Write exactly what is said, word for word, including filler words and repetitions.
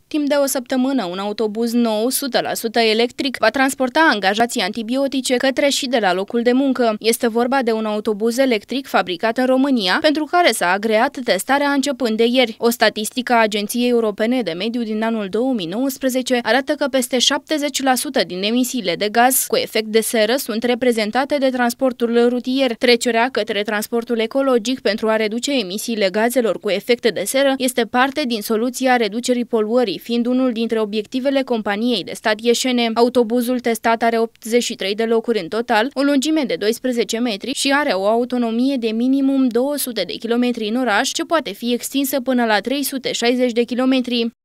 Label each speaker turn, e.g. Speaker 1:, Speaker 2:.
Speaker 1: Timp de o săptămână, un autobuz nou, o sută la sută electric, va transporta angajații antibiotice către și de la locul de muncă. Este vorba de un autobuz electric fabricat în România, pentru care s-a agreat testarea începând de ieri. O statistică a Agenției Europene de Mediu din anul două mii nouăsprezece arată că peste șaptezeci la sută din emisiile de gaz cu efect de seră sunt reprezentate de transportul rutier. Trecerea către transportul ecologic pentru a reduce emisiile gazelor cu efect de seră este parte din soluția reducerii poluării, fiind unul dintre obiectivele companiei de stat ieșene. Autobuzul testat are optzeci și trei de locuri în total, o lungime de doisprezece metri și are o autonomie de minimum două sute de kilometri în oraș, ce poate fi extinsă până la trei sute șaizeci de kilometri.